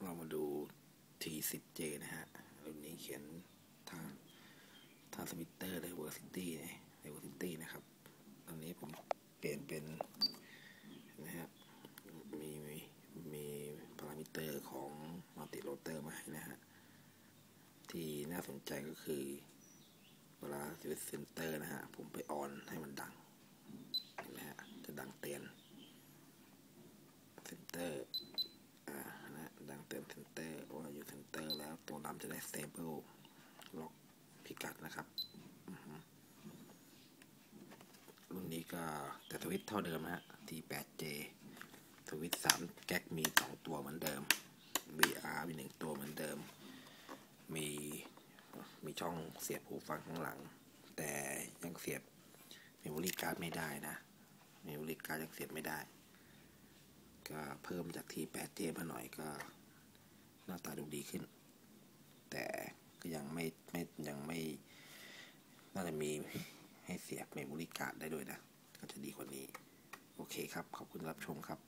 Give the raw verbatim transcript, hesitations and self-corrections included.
เรามาดู ที สิบ เจ นะฮะรุ่นนี้เขียนทางทางสมิเตอร์เลยเวอร์ซิตี้เนี่ยเวอร์ซิตี้นะครับตอนนี้ผมเปลี่ยนเป็นนะฮะมีมีมีพารามิเตอร์ของมัลติโรเตอร์มาให้นะฮะที่น่าสนใจก็คือเวลาสวิตช์เซนเตอร์นะฮะผมไปออนให้มันดังเห็นไหมฮะจะดังเตือนเซนเตอร์อ่านะดังเตือนเซนเตอร์ว่าอยู่เซนเตอร์แล้วตัวลำจะได้สเตเบิลล็อกพิกัดนะครับรุ่นนี้ก็แต่สวิตช์เท่าเดิมนะฮะ ที แปด เจ สวิตช์สามแก๊กมีสองตัวเหมือนเดิม วี อาร์ มีหนึ่งตัวเหมือนเดิมมีมีช่องเสียบหูฟังข้างหลังแต่ยังเสียบเมมโมรี่การ์ดไม่ได้นะเมมโมรี่การ์ดยังเสียบไม่ได้ก็เพิ่มจาก ที แปด เจ มาหน่อยก็หน้าตาดูดีขึ้นแต่ก็ยังไม่ไม่ยังไม่น่าจะมีให้เสียบเมมโมรี่การ์ดได้ด้วยนะก็จะดีกว่านี้โอเคครับขอบคุณรับชมครับ